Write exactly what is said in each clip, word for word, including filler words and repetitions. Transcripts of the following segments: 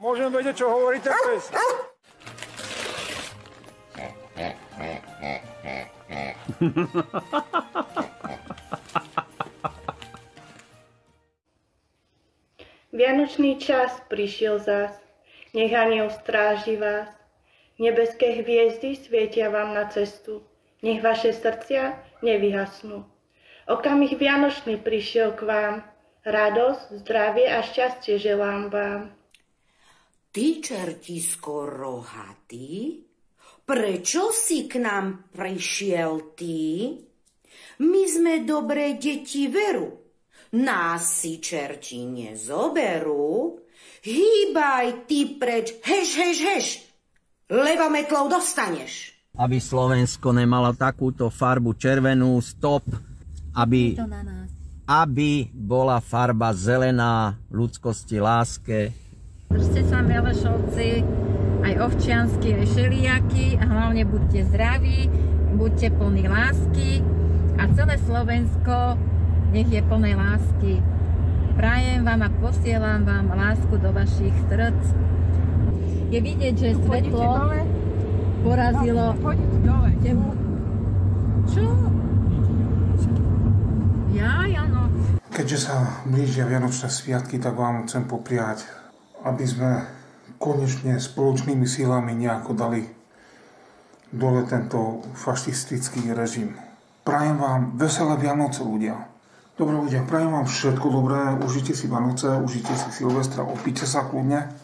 Môžem vedieť, čo hovorí ten pes. Vianočný čas prišiel zas, nech aniel stráži vás. Nebeské hviezdy svietia vám na cestu, nech vaše srdcia nevyhasnú. Okamih Vianočný prišiel k vám, radosť, zdravie a šťastie želám vám. Ty, čertisko rohatý, prečo si k nám prišiel ty? My sme dobré deti veru, nás si čerti nezoberú. Hýbaj ty preč, heš, heš, heš, lebo metlou dostaneš. Aby Slovensko nemalo takúto farbu červenú, stop, aby, aby bola farba zelená, ľudskosti, láske. Držte sa, Melešovci, aj ovčiansky, aj šeliaky, a hlavne buďte zdraví, buďte plní lásky a celé Slovensko nech je plné lásky. Prajem vám a posielam vám lásku do vašich srdc. Je vidieť, že svetlo porazilo temu. Čo? Jaj, áno. Keďže sa blížia Vianočné sviatky, tak vám chcem popriať, aby sme konečne spoločnými silami nejako dali dole tento fašistický režim. Prajem vám veselé Vianoce, ľudia. Dobre ľudia, prajem vám všetko dobré, užite si Vianoce, užite si Silvestra, opíte sa kľudne.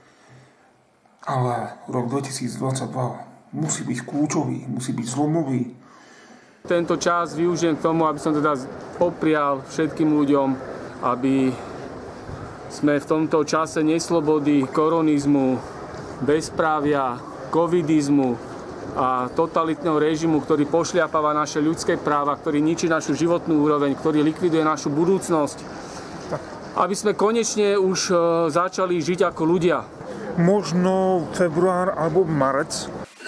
Ale rok dvetisícdvadsaťdva musí byť kľúčový, musí byť zlomový. Tento čas využijem k tomu, aby som teda poprial všetkým ľuďom, aby sme v tomto čase neslobody, koronizmu, bezprávia, covidizmu a totalitného režimu, ktorý pošliapáva naše ľudské práva, ktorý ničí našu životnú úroveň, ktorý likviduje našu budúcnosť, aby sme konečne už začali žiť ako ľudia. Možno február alebo marec.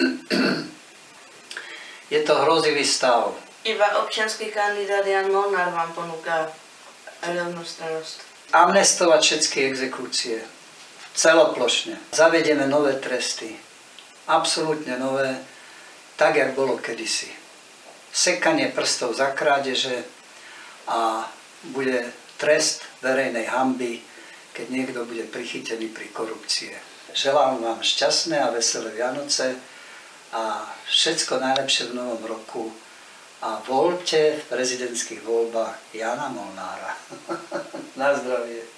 Je to hrozivý stav. Iba občiansky kandidát Jan Molnár vám ponúka rovnostrannosť. Amnestovať všetky exekúcie. Celoplošne. Zavedieme nové tresty. Absolútne nové, tak, jak bolo kedysi. Sekanie prstov za krádeže a bude trest verejnej hanby, keď niekto bude prichytený pri korupcie. Želám vám šťastné a veselé Vianoce a všetko najlepšie v novom roku a voľte v prezidentských voľbách Jana Molnára. Na zdravie.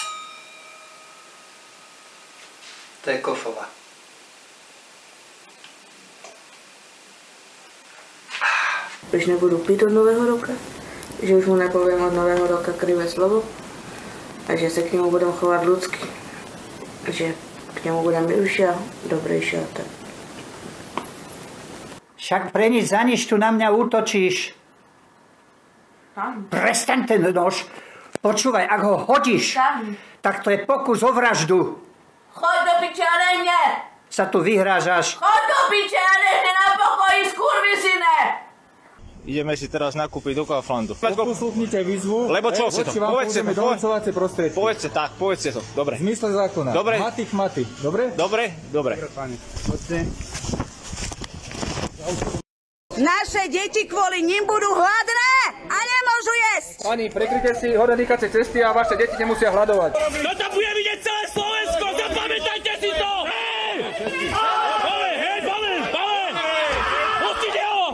To je Kofova. Už nebudu piť od nového roka, že už mu nepoviem od nového roka krivé slovo a že sa k nemu budem chovať ľudsky, že k nemu budem milšia, dobrejšia. Tak. Však pre nič za nič tu na mňa útočíš. Prestaň ten nož. Počúvaj, ak ho hodíš, Tam. tak to je pokus o vraždu. Choď do piče a nehne! Sa tu vyhrážaš. Choď do piče a nehne na pokoji, skurvisine! Ideme si teraz nakúpiť do Kauflandu. Posluchnite výzvu. Lebo čo chcete? Povedzte to. Donocovacie prostriedky. Povedzte tak, povedzte to. Dobre. V zmysle zákona. Dobre. Maty chmaty. Dobre? Dobre? Dobre. Dobre, pani. Poďte. Naše deti kvôli ním budú hladné a nemôžu jesť. Pani, prekryte si hore dýchacie cesty a vaše deti nemusia hľadovať. Toto bude vidieť celé Slovensko, zapamätajte si to! Hej! Bale, hej, bale, bale! Pustite ho!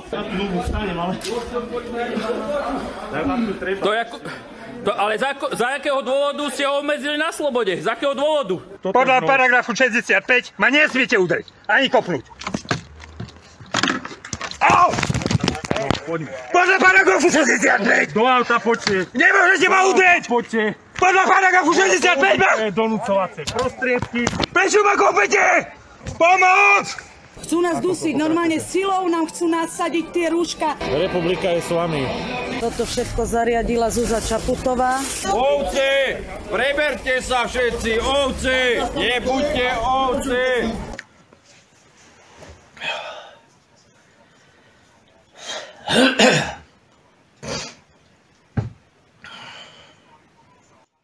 To je ako... To, ale za, za akého dôvodu ste ho obmedzili na slobode? Z akého dôvodu? Podľa paragrafu šesťdesiatpäť ma nesmiete udriť, ani kopnúť. Au! No, poďme. Podľa paragrafu šesťdesiatpäť! Do auta poďte. Nemôžete ma udrieť! Poďte. Podľa paragrafu šesťdesiatpäť ma... Donúcovacie prostriedky. Prečo ma kopete? Pomoc! Chcú nás dusiť, normálne silou nám chcú nasadiť tie rúška. Republika je s vami. Toto všetko zariadila Zuzá Čaputová. Ovci! Preberte sa všetci, ovci! Nebuďte ovci!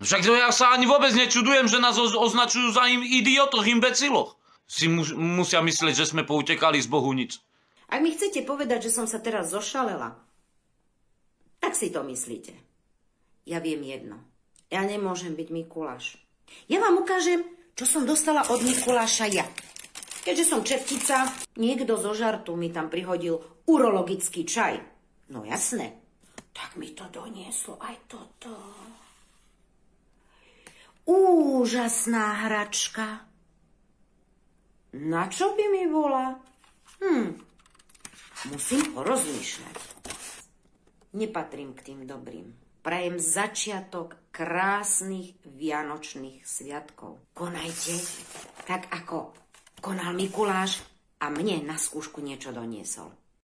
Však ja sa ani vôbec nečudujem, že nás označujú za im idiotoch, imbeciloch. Si mu musia myslieť, že sme poutekali z Bohunic. Ak mi chcete povedať, že som sa teraz zošalela, tak si to myslíte. Ja viem jedno. Ja nemôžem byť Mikuláš. Ja vám ukážem, čo som dostala od Mikuláša ja. Keďže som čeftica, niekto zo žartu mi tam prihodil urologický čaj. No jasné. Tak mi to donieslo aj toto. Úžasná hračka. Na čo by mi bola? Hm, musím porozmýšľať. Nepatrím k tým dobrým. Prajem začiatok krásnych vianočných sviatkov. Konajte tak, ako konal Mikuláš a mne na skúšku niečo doniesol.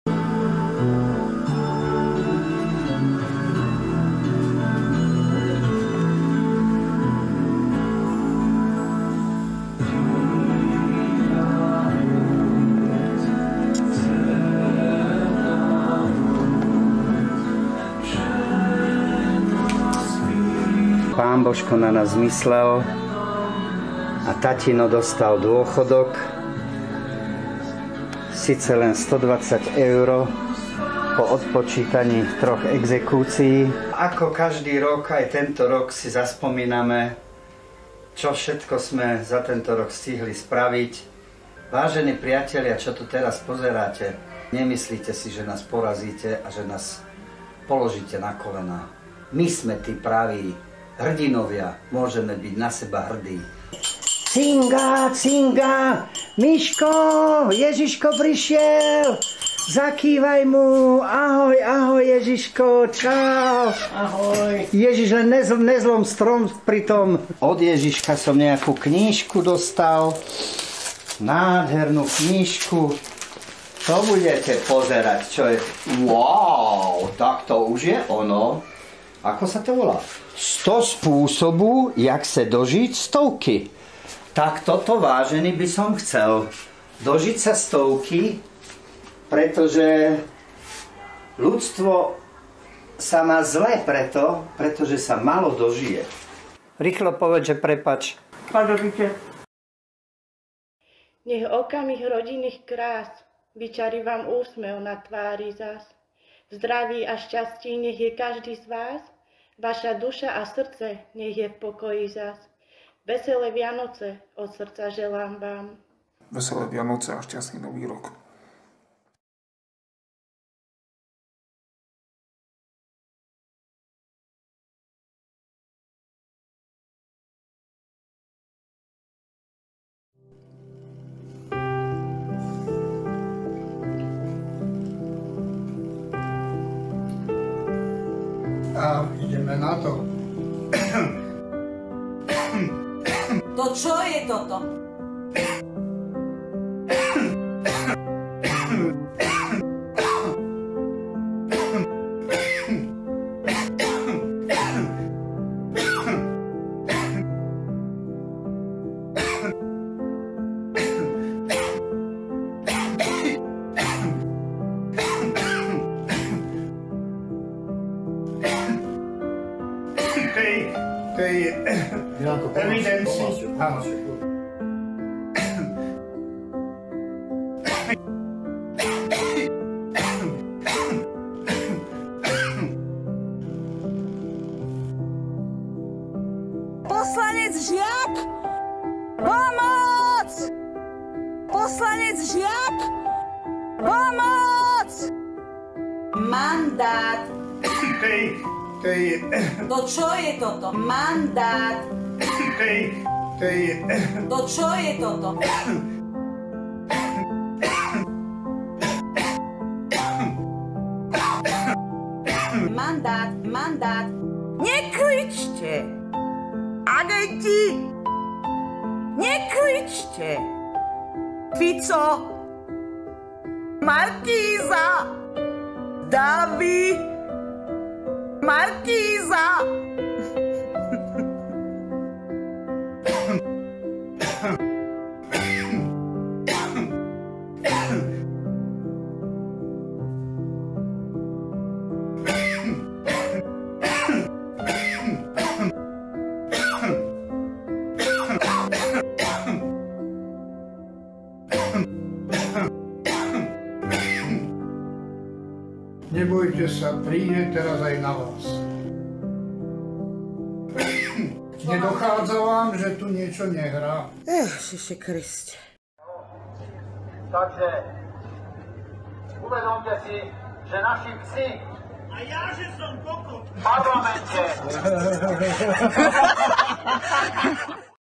Pán Božko na nás myslel a tatino dostal dôchodok, síce len stodvadsať eur po odpočítaní troch exekúcií. Ako každý rok, aj tento rok si zaspomíname, čo všetko sme za tento rok stihli spraviť. Vážení priatelia, čo tu teraz pozeráte, nemyslíte si, že nás porazíte a že nás položíte na kolená. My sme tí praví hrdinovia, môžeme byť na seba hrdí. Cinga, cinga, Miško, Ježiško prišiel, zakývaj mu, ahoj, ahoj Ježiško, čau. Ahoj. Ježiš, len nezl, nezlom strom pritom. Od Ježiška som nejakú knížku dostal, nádhernú knížku. To budete pozerať, čo je... Wow, tak to už je ono. Ako sa to volá? sto spôsobu, jak sa dožiť stovky. Tak toto, vážený, by som chcel. Dožiť sa stovky, pretože ľudstvo sa má zle preto, pretože sa málo dožije. Rýchlo povedz, že prepač. Nech okamih rodinných krás vyčarí vám úsmev na tvári zas. V zdraví a šťastí nech je každý z vás, vaša duša a srdce nech je v pokoji zas. Veselé Vianoce od srdca želám vám. Veselé Vianoce a šťastný nový rok. A ideme na to. To čo je toto? Tej evidencii. Áno. Poslanec Žiak! Pomoc! Poslanec Žiak! Pomoc! Mandát. Tej, tej... To čo je toto? Mandát. Tej, tej... To čo je toto? Mandát, mandát. Nekričte! Agenti! Nekričte! Fico! Markíza! Dávi! Markíza! Nebojte sa, príde teraz aj na vás. Nedochádza vám, že tu niečo nehrá? Ježiši Kriste. Takže uvedomte si, že naši psi A ja, že som kokot. v parlamente